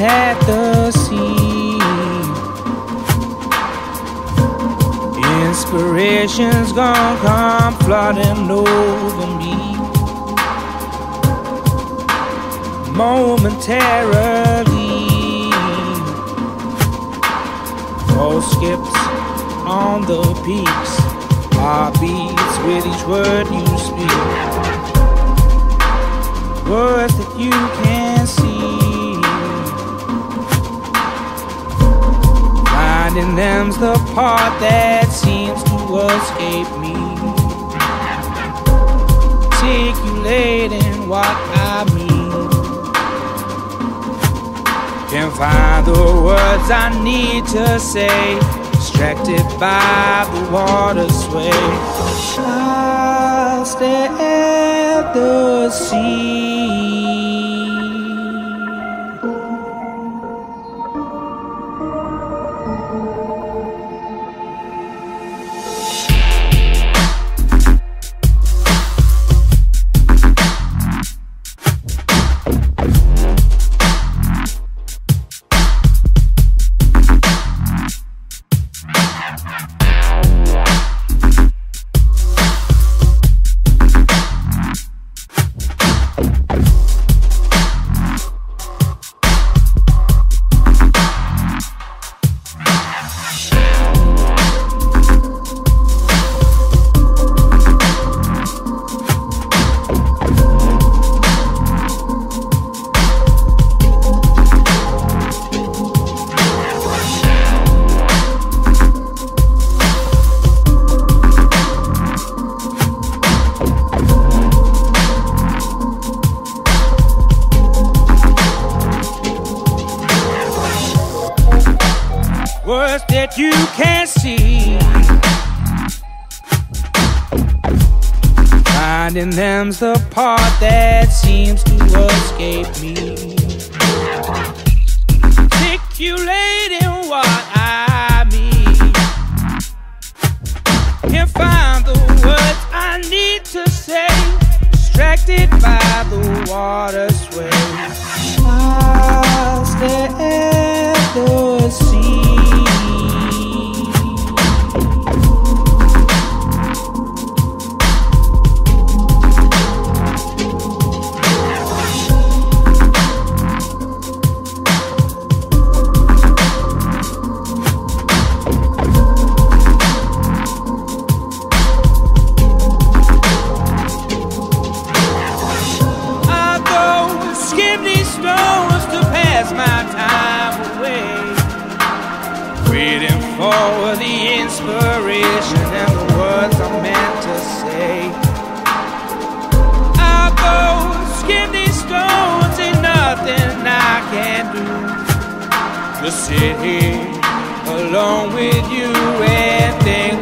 at the sea. Inspiration's gonna come flooding over me. Momentarily, pulse skips on the peaks, heartbeats with each word you speak. Words that you can't see, finding them's the part that seems to escape me. Articulating what I mean, can't find the words I need to say, distracted by the water's sway. I'll stare at the sea. Words that you can't see, finding them's the part that seems to escape me. Articulating what I mean, can't find the words I need to say, distracted by the water's sway. I'll stare at the sea. My time away, waiting for the inspiration and the words I'm meant to say. I'll go skim these stones, ain't nothing I can do. Just sit here alone with you and think